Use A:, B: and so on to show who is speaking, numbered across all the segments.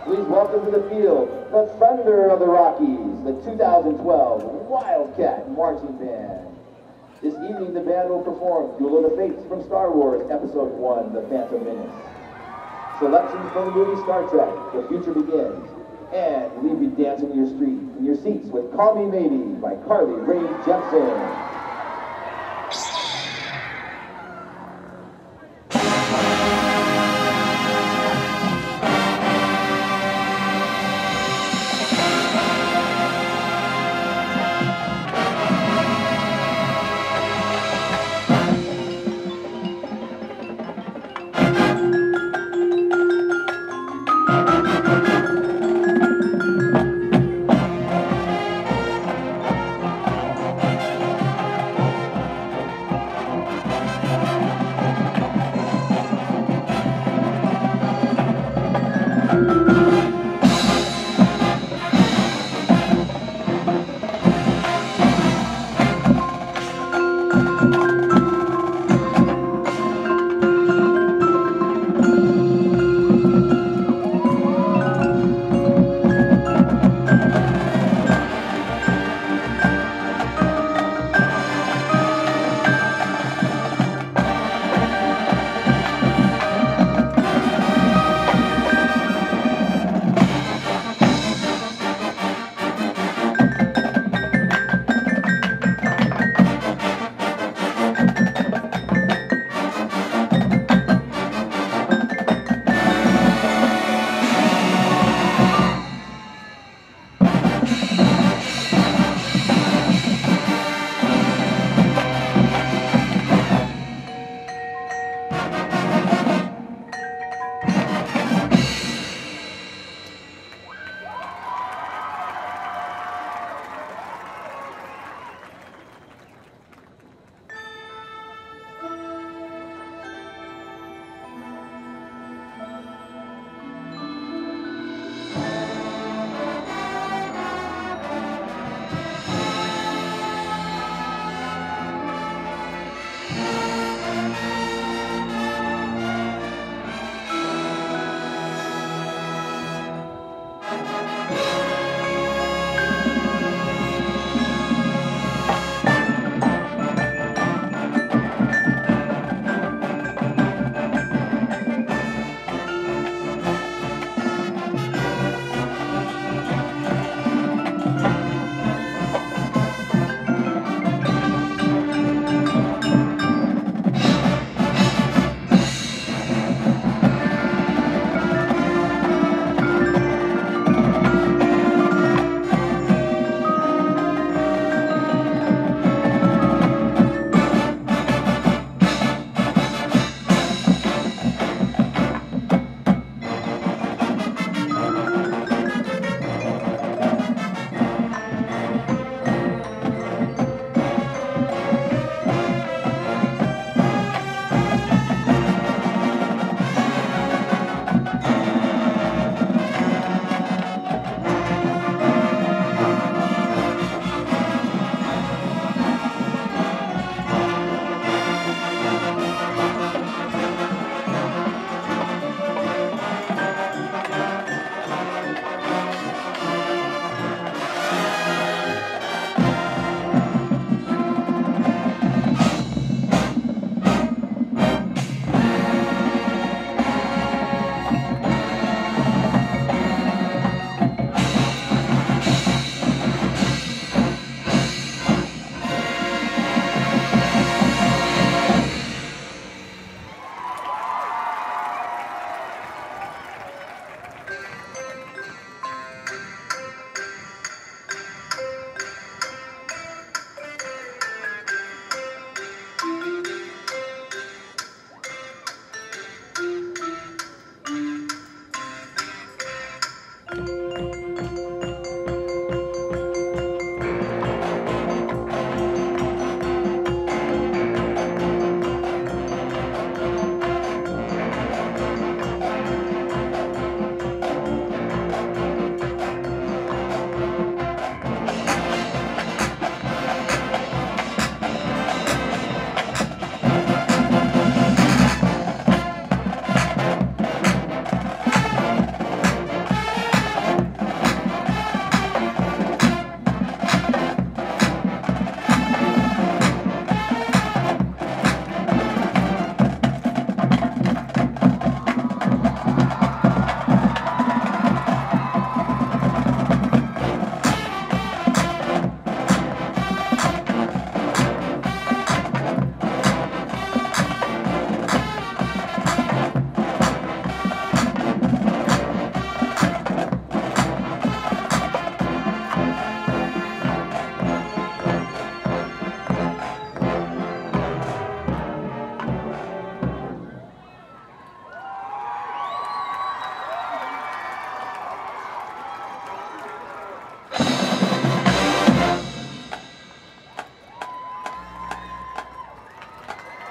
A: Please welcome to the field the Thunder of the Rockies, the 2012 Wildcat Marching Band. This evening the band will perform Duel of the Fates from Star Wars Episode 1, The Phantom Menace. Selections from the movie Star Trek, The Future Begins, and Leave You Dancing in your seats with Call Me Maybe by Carly Rae Jepsen.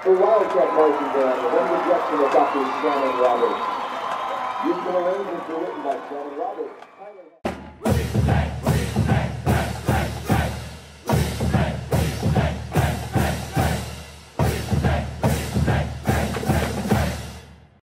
A: The Wildcat Marching Band, with the direction of Dr. Shannon Roberts. Musical arrangements were written by Shannon Roberts.